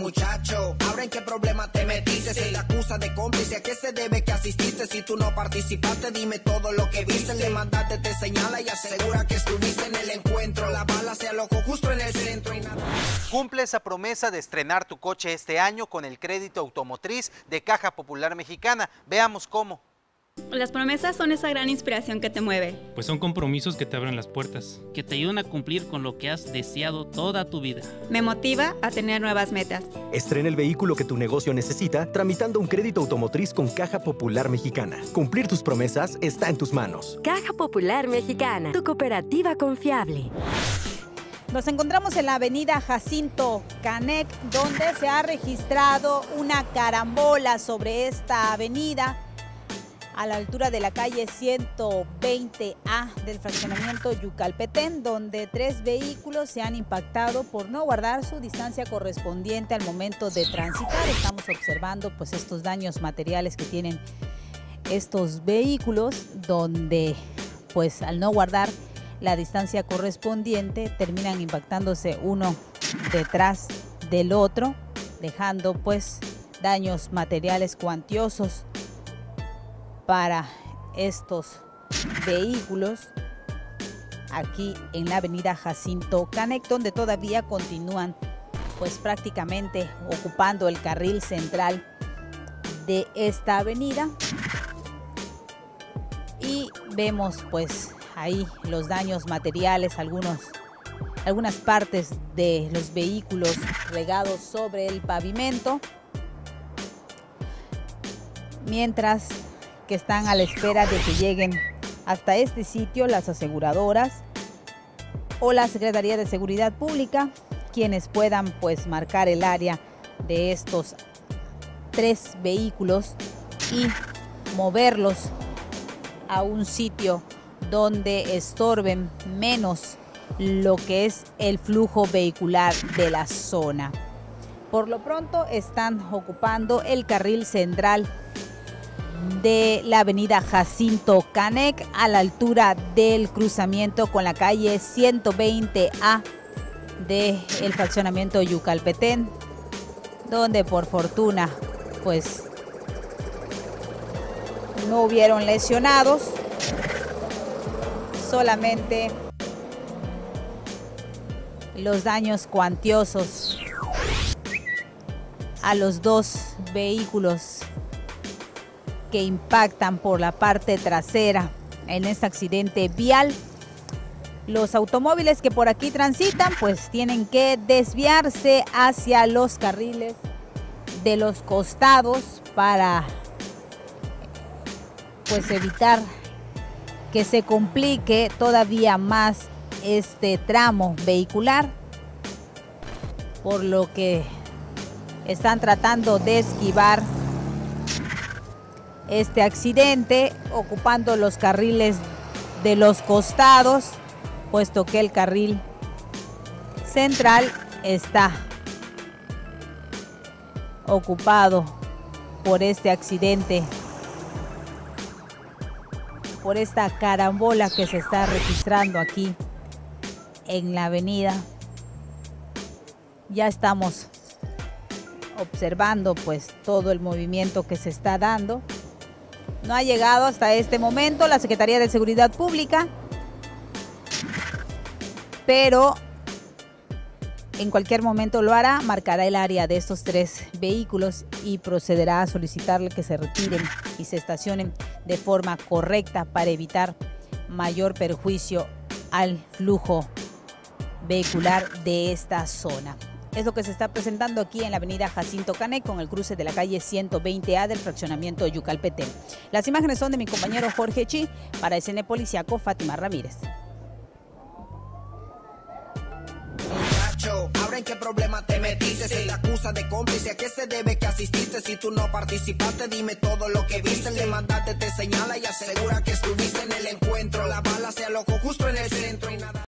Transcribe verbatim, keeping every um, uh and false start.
muchacho. Ahora en qué problema te metiste, se te acusa de cómplice. ¿A qué se debe que asististe? Si tú no participaste, dime todo lo que viste. El demandante te señala y asegura que estuviste en el encuentro. La bala se alojó justo en el centro y nada. Cumple esa promesa de estrenar tu coche este año con el crédito automotriz de Caja Popular Mexicana. Veamos cómo. Las promesas son esa gran inspiración que te mueve. Pues son compromisos que te abren las puertas. Que te ayudan a cumplir con lo que has deseado toda tu vida. Me motiva a tener nuevas metas. Estrena el vehículo que tu negocio necesita tramitando un crédito automotriz con Caja Popular Mexicana. Cumplir tus promesas está en tus manos. Caja Popular Mexicana, tu cooperativa confiable. Nos encontramos en la avenida Jacinto Canec, donde se ha registrado una carambola sobre esta avenida, a la altura de la calle ciento veinte A del fraccionamiento Yucalpetén, donde tres vehículos se han impactado por no guardar su distancia correspondiente al momento de transitar. Estamos observando pues estos daños materiales que tienen estos vehículos, donde pues al no guardar la distancia correspondiente terminan impactándose uno detrás del otro, dejando pues daños materiales cuantiosos para estos vehículos aquí en la avenida Jacinto Canec, donde todavía continúan pues prácticamente ocupando el carril central de esta avenida. Y vemos pues ahí los daños materiales, algunos, algunas partes de los vehículos regados sobre el pavimento, mientras que están a la espera de que lleguen hasta este sitio las aseguradoras o la Secretaría de Seguridad Pública, quienes puedan pues marcar el área de estos tres vehículos y moverlos a un sitio donde estorben menos lo que es el flujo vehicular de la zona. Por lo pronto están ocupando el carril central de la avenida Jacinto Canec, a la altura del cruzamiento con la calle ciento veinte A del fraccionamiento Yucalpetén, donde por fortuna pues no hubieron lesionados, solamente los daños cuantiosos a los dos vehículos que impactan por la parte trasera en este accidente vial. Los automóviles que por aquí transitan pues tienen que desviarse hacia los carriles de los costados para pues evitar que se complique todavía más este tramo vehicular, por lo que están tratando de esquivar este accidente ocupando los carriles de los costados, puesto que el carril central está ocupado por este accidente, por esta carambola que se está registrando aquí en la avenida. Ya estamos observando pues todo el movimiento que se está dando. No ha llegado hasta este momento la Secretaría de Seguridad Pública, pero en cualquier momento lo hará, marcará el área de estos tres vehículos y procederá a solicitarle que se retiren y se estacionen de forma correcta para evitar mayor perjuicio al flujo vehicular de esta zona. Es lo que se está presentando aquí en la avenida Jacinto Canec con el cruce de la calle ciento veinte A del fraccionamiento Yucalpetén. Las imágenes son de mi compañero Jorge Chi, para S N Policiaco, Fátima Ramírez. Ahora en qué problema te metiste, se te acusa de cómplice. ¿A qué se debe que asististe? Si tú no participaste, dime todo lo que viste. El demandante te señala y asegura que estuviste en el encuentro. La bala se alojó justo en el centro y nada.